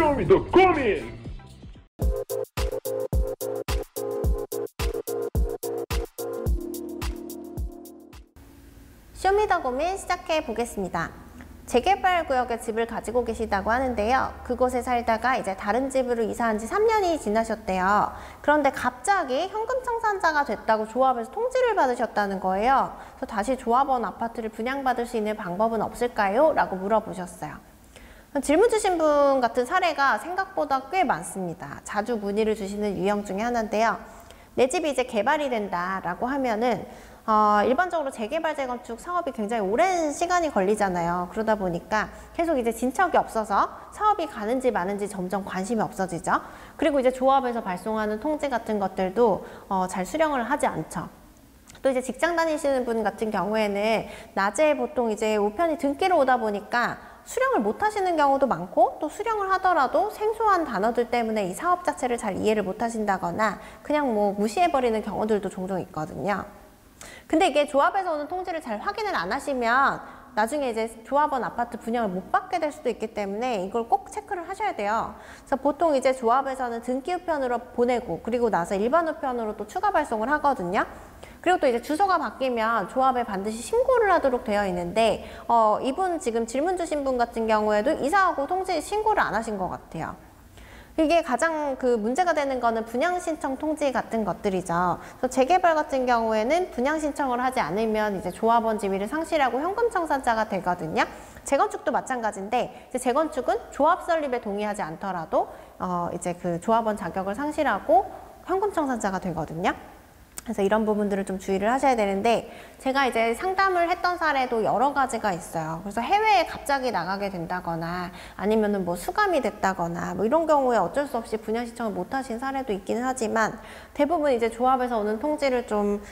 쇼미더 고민! 쇼미더 고민 시작해 보겠습니다. 재개발 구역에 집을 가지고 계시다고 하는데요. 그곳에 살다가 이제 다른 집으로 이사한 지 3년이 지나셨대요. 그런데 갑자기 현금 청산자가 됐다고 조합에서 통지를 받으셨다는 거예요. 그래서 다시 조합원 아파트를 분양받을 수 있는 방법은 없을까요? 라고 물어보셨어요. 질문 주신 분 같은 사례가 생각보다 꽤 많습니다. 자주 문의를 주시는 유형 중에 하나인데요. 내 집이 이제 개발이 된다라고 하면은 일반적으로 재개발, 재건축 사업이 굉장히 오랜 시간이 걸리잖아요. 그러다 보니까 계속 이제 진척이 없어서 사업이 가는지 마는지 점점 관심이 없어지죠. 그리고 이제 조합에서 발송하는 통지 같은 것들도 잘 수령을 하지 않죠. 또 이제 직장 다니시는 분 같은 경우에는 낮에 보통 이제 우편이 등기로 오다 보니까 수령을 못 하시는 경우도 많고, 또 수령을 하더라도 생소한 단어들 때문에 이 사업 자체를 잘 이해를 못 하신다거나 그냥 뭐 무시해버리는 경우들도 종종 있거든요. 근데 이게 조합에서 오는 통지를 잘 확인을 안 하시면 나중에 이제 조합원 아파트 분양을 못 받게 될 수도 있기 때문에 이걸 꼭 체크를 하셔야 돼요. 그래서 보통 이제 조합에서는 등기 우편으로 보내고, 그리고 나서 일반 우편으로 또 추가 발송을 하거든요. 그리고 또 이제 주소가 바뀌면 조합에 반드시 신고를 하도록 되어 있는데, 이분 지금 질문 주신 분 같은 경우에도 이사하고 통지 신고를 안 하신 것 같아요. 이게 가장 그 문제가 되는 거는 분양신청 통지 같은 것들이죠. 그래서 재개발 같은 경우에는 분양신청을 하지 않으면 이제 조합원 지위를 상실하고 현금 청산자가 되거든요. 재건축도 마찬가지인데, 이제 재건축은 조합 설립에 동의하지 않더라도 이제 그 조합원 자격을 상실하고 현금 청산자가 되거든요. 그래서 이런 부분들을 좀 주의를 하셔야 되는데, 제가 이제 상담을 했던 사례도 여러 가지가 있어요. 그래서 해외에 갑자기 나가게 된다거나 아니면은 뭐 수감이 됐다거나 뭐 이런 경우에 어쩔 수 없이 분양 신청을 못 하신 사례도 있기는 하지만, 대부분 이제 조합에서 오는 통지를 좀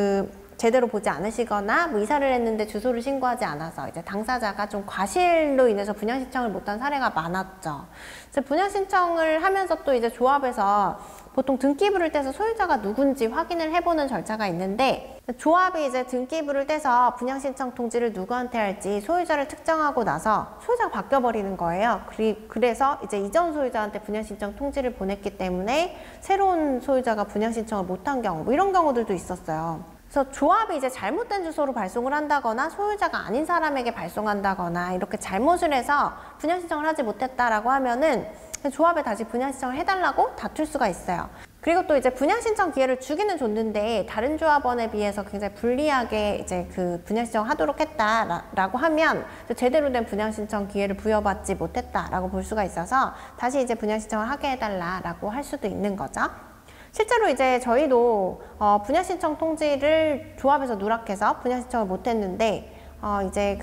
제대로 보지 않으시거나 뭐 이사를 했는데 주소를 신고하지 않아서 이제 당사자가 좀 과실로 인해서 분양 신청을 못한 사례가 많았죠. 그래서 분양 신청을 하면서 또 이제 조합에서 보통 등기부를 떼서 소유자가 누군지 확인을 해보는 절차가 있는데, 조합이 이제 등기부를 떼서 분양 신청 통지를 누구한테 할지 소유자를 특정하고 나서 소유자가 바뀌어버리는 거예요. 그래서 이제 이전 소유자한테 분양 신청 통지를 보냈기 때문에 새로운 소유자가 분양 신청을 못한 경우, 뭐 이런 경우들도 있었어요. 그래서 조합이 이제 잘못된 주소로 발송을 한다거나 소유자가 아닌 사람에게 발송한다거나 이렇게 잘못을 해서 분양 신청을 하지 못했다라고 하면은 조합에 다시 분양 신청을 해달라고 다툴 수가 있어요. 그리고 또 이제 분양 신청 기회를 주기는 줬는데 다른 조합원에 비해서 굉장히 불리하게 이제 그 분양 신청을 하도록 했다라고 하면 제대로 된 분양 신청 기회를 부여받지 못했다라고 볼 수가 있어서 다시 이제 분양 신청을 하게 해달라라고 할 수도 있는 거죠. 실제로 이제 저희도 분양 신청 통지를 조합에서 누락해서 분양 신청을 못했는데 이제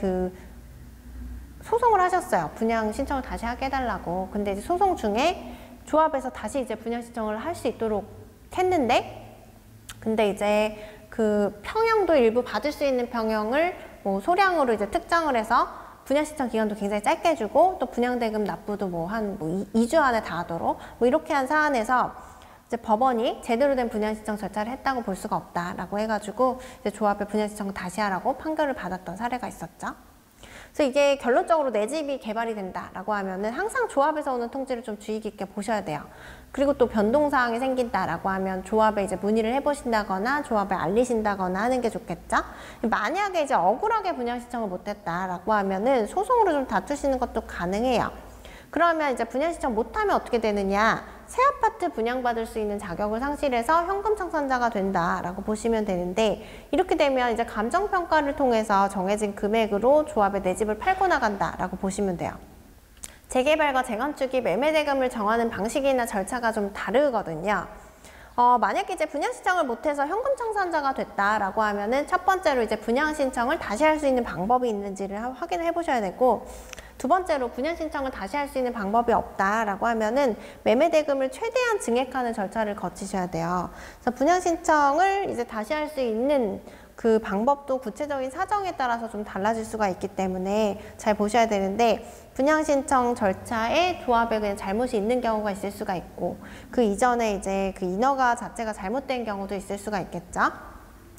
소송을 하셨어요. 분양 신청을 다시 하게 해달라고. 근데 이제 소송 중에 조합에서 다시 이제 분양 신청을 할 수 있도록 했는데, 근데 이제 그 평형도 일부 받을 수 있는 평형을 뭐 소량으로 이제 특정을 해서 분양 신청 기간도 굉장히 짧게 해주고, 또 분양 대금 납부도 뭐 한 2주 안에 다 하도록 뭐 이렇게 한 사안에서 이제 법원이 제대로 된 분양 신청 절차를 했다고 볼 수가 없다라고 해가지고 이제 조합에 분양 신청을 다시 하라고 판결을 받았던 사례가 있었죠. 그래서 이게 결론적으로 내 집이 개발이 된다라고 하면은 항상 조합에서 오는 통지를 좀 주의 깊게 보셔야 돼요. 그리고 또 변동사항이 생긴다라고 하면 조합에 이제 문의를 해보신다거나 조합에 알리신다거나 하는 게 좋겠죠. 만약에 이제 억울하게 분양 신청을 못했다라고 하면은 소송으로 좀 다투시는 것도 가능해요. 그러면 이제 분양 신청 못하면 어떻게 되느냐, 새 아파트 분양받을 수 있는 자격을 상실해서 현금 청산자가 된다라고 보시면 되는데, 이렇게 되면 이제 감정평가를 통해서 정해진 금액으로 조합에 내 집을 팔고 나간다라고 보시면 돼요. 재개발과 재건축이 매매대금을 정하는 방식이나 절차가 좀 다르거든요. 만약에 이제 분양 신청을 못해서 현금 청산자가 됐다라고 하면은 첫 번째로 이제 분양 신청을 다시 할 수 있는 방법이 있는지를 확인을 해보셔야 되고, 두 번째로 분양 신청을 다시 할 수 있는 방법이 없다라고 하면은 매매 대금을 최대한 증액하는 절차를 거치셔야 돼요. 그래서 분양 신청을 이제 다시 할 수 있는 그 방법도 구체적인 사정에 따라서 좀 달라질 수가 있기 때문에 잘 보셔야 되는데, 분양 신청 절차에 조합에 그냥 잘못이 있는 경우가 있을 수가 있고, 그 이전에 이제 그 인허가 자체가 잘못된 경우도 있을 수가 있겠죠.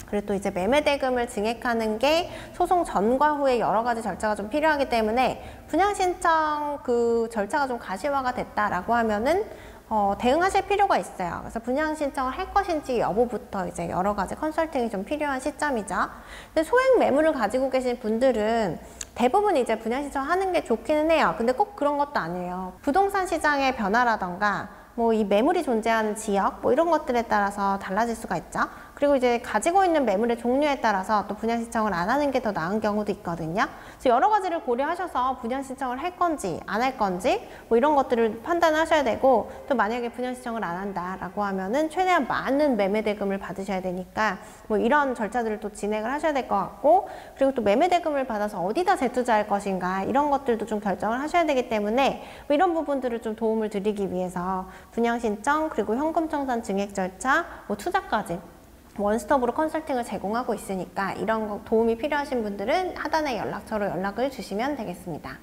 그리고 또 이제 매매대금을 증액하는 게 소송 전과 후에 여러 가지 절차가 좀 필요하기 때문에 분양신청 그 절차가 좀 가시화가 됐다라고 하면은 대응하실 필요가 있어요. 그래서 분양 신청을 할 것인지 여부부터 이제 여러 가지 컨설팅이 좀 필요한 시점이죠. 근데 소액 매물을 가지고 계신 분들은 대부분 이제 분양 신청하는 게 좋기는 해요. 근데 꼭 그런 것도 아니에요. 부동산 시장의 변화라던가 뭐 이 매물이 존재하는 지역 뭐 이런 것들에 따라서 달라질 수가 있죠. 그리고 이제 가지고 있는 매물의 종류에 따라서 또 분양 신청을 안 하는 게 더 나은 경우도 있거든요. 그래서 여러 가지를 고려하셔서 분양 신청을 할 건지 안 할 건지 뭐 이런 것들을 판단하셔야 되고, 또 만약에 분양 신청을 안 한다라고 하면은 최대한 많은 매매 대금을 받으셔야 되니까 뭐 이런 절차들을 또 진행을 하셔야 될 것 같고, 그리고 또 매매 대금을 받아서 어디다 재투자할 것인가 이런 것들도 좀 결정을 하셔야 되기 때문에 뭐 이런 부분들을 좀 도움을 드리기 위해서 분양 신청 그리고 현금 청산 증액 절차 뭐 투자까지 원스톱으로 컨설팅을 제공하고 있으니까 이런 거 도움이 필요하신 분들은 하단의 연락처로 연락을 주시면 되겠습니다.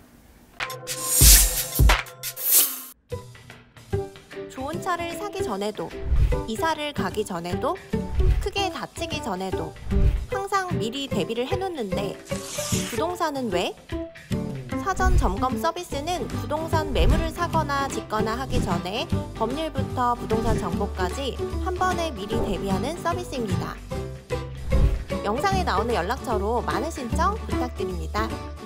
좋은 차를 사기 전에도, 이사를 가기 전에도, 크게 다치기 전에도 항상 미리 대비를 해놓는데 부동산은 왜? 사전 점검 서비스는 부동산 매물을 사거나 짓거나 하기 전에 법률부터 부동산 정보까지 한 번에 미리 대비하는 서비스입니다. 영상에 나오는 연락처로 많은 신청 부탁드립니다.